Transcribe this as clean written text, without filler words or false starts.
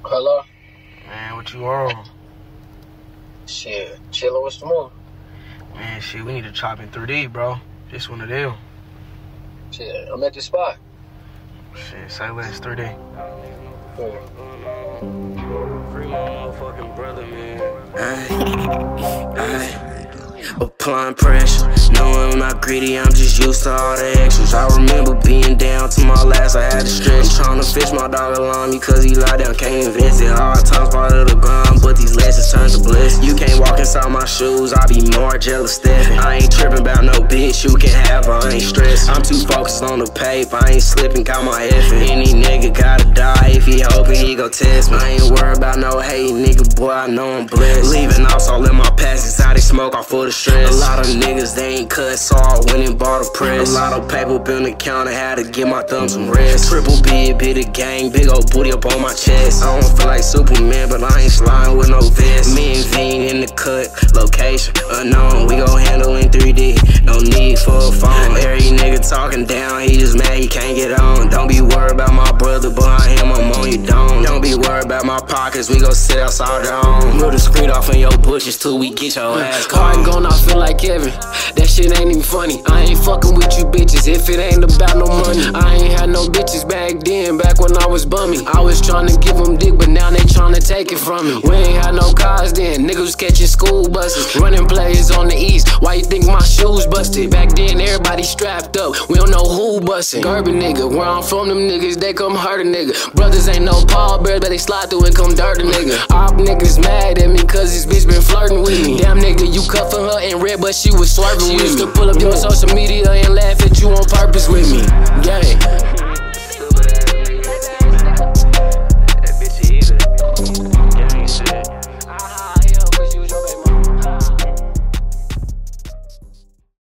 Hello? Man, what you on? Shit, chillin' with some more. Man, shit, we need to chop in 3D, bro. Just one of them. Shit, I'm at the spot. Shit, say less 3D. Yeah. Free my motherfucking brother, man. Applying pressure, knowing I'm not greedy, I'm just used to all the extras. I remember being down to my last, I had to stretch. I'm trying to fish my dog along me cause he lied down, can't invest it. Hard times part of the grind, but these lessons turn to bliss. You can't walk inside my shoes, I be more jealous stepping. I ain't tripping about no bitch, you can have her, I ain't stressed. I'm too focused on the paper, I ain't slipping, got my effort. Any nigga gotta die if he hoping he gon' test me. I ain't worried about no hate, nigga, boy, I know I'm blessed. Leaving off all in my past, exotic smoke off for the stress. A lot of niggas, they ain't cut, so I went and bought a press. A lot of paper up in the counter, had to give my thumb some rest. Triple B, bit of gang, big old booty up on my chest. I don't feel like Superman, but I ain't sliding with no vest. Me and Veen in the cut, location unknown. We gon' handle in 3D, no need for a phone. Every nigga talking down, he just mad he can't get on. Don't be worried about my brother, behind him I'm on your dome. Don't be worried about my pockets, we gon' sit outside the home. Move the screen off in your bushes till we get your ass Car ain't gon' not feel like Kevin. That shit ain't even funny. I ain't fucking with you bitches if it ain't about no money. I ain't had no bitches back then, back when I was bummy. I was tryna give them dick, but now they tryna take it from me. We ain't had no cars then, niggas was catching school buses. Running plays on the east, why you think my shoes busted? Back then everybody strapped up, we don't know who bustin'. Gerber nigga, where I'm from them niggas, they come hurt a nigga. Brothers ain't no Paul Bears, but they slide through and come dirt a nigga. Op niggas mad at me cause this bitch been flirting with me. Damn nigga, you cuffin' her in red, but she was swerving with me. Used to pull up your social media and laugh at you on purpose with me. Gang.